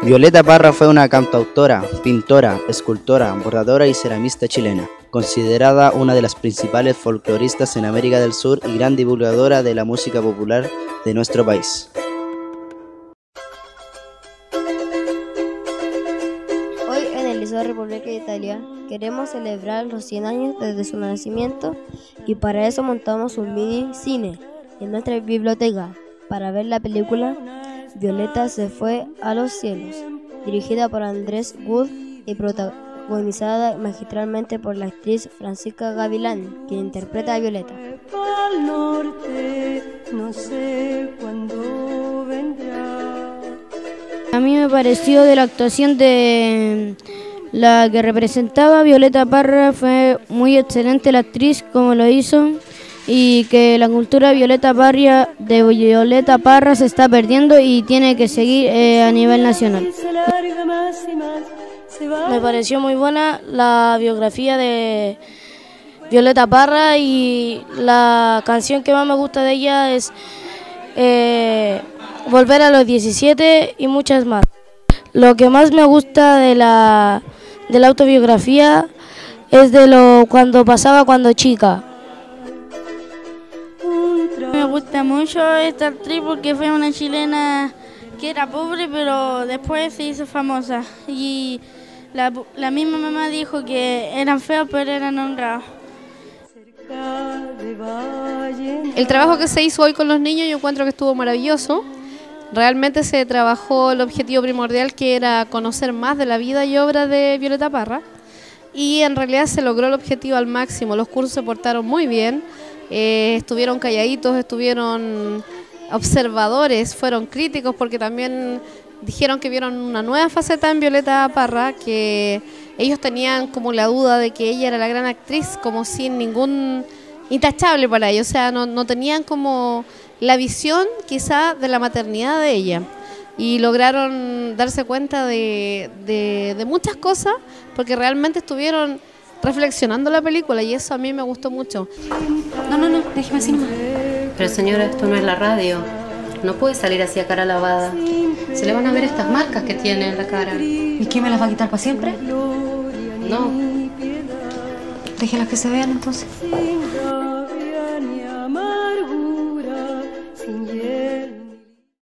Violeta Parra fue una cantautora, pintora, escultora, bordadora y ceramista chilena, considerada una de las principales folcloristas en América del Sur y gran divulgadora de la música popular de nuestro país. Hoy en el Liceo República de Italia queremos celebrar los 100 años desde su nacimiento y para eso montamos un mini cine en nuestra biblioteca para ver la película Violeta se fue a los cielos, dirigida por Andrés Wood y protagonizada magistralmente por la actriz Francisca Gavilán, quien interpreta a Violeta. Al norte, no sé cuándo vendrá. A mí me pareció de la actuación de la que representaba Violeta Parra, fue muy excelente la actriz como lo hizo, y que la cultura de Violeta Parra se está perdiendo y tiene que seguir a nivel nacional. Me pareció muy buena la biografía de Violeta Parra y la canción que más me gusta de ella es Volver a los 17 y muchas más. Lo que más me gusta de la autobiografía es de cuando pasaba cuando chica. Me gusta mucho esta actriz porque fue una chilena que era pobre pero después se hizo famosa y la misma mamá dijo que eran feos pero eran honrados. El trabajo que se hizo hoy con los niños yo encuentro que estuvo maravilloso. Realmente se trabajó el objetivo primordial, que era conocer más de la vida y obra de Violeta Parra, y en realidad se logró el objetivo al máximo. Los cursos se portaron muy bien, estuvieron calladitos, estuvieron observadores, fueron críticos porque también dijeron que vieron una nueva faceta en Violeta Parra, que ellos tenían como la duda de que ella era la gran actriz, como sin ningún intachable para ellos, o sea, no tenían como la visión quizá de la maternidad de ella, y lograron darse cuenta de muchas cosas porque realmente estuvieron reflexionando la película y eso a mí me gustó mucho. No, déjeme así nomás. Pero señora, esto no es la radio, no puede salir así a cara lavada, se le van a ver estas marcas que tiene en la cara. ¿Y qué, me las va a quitar para siempre? No. Déjelas que se vean entonces.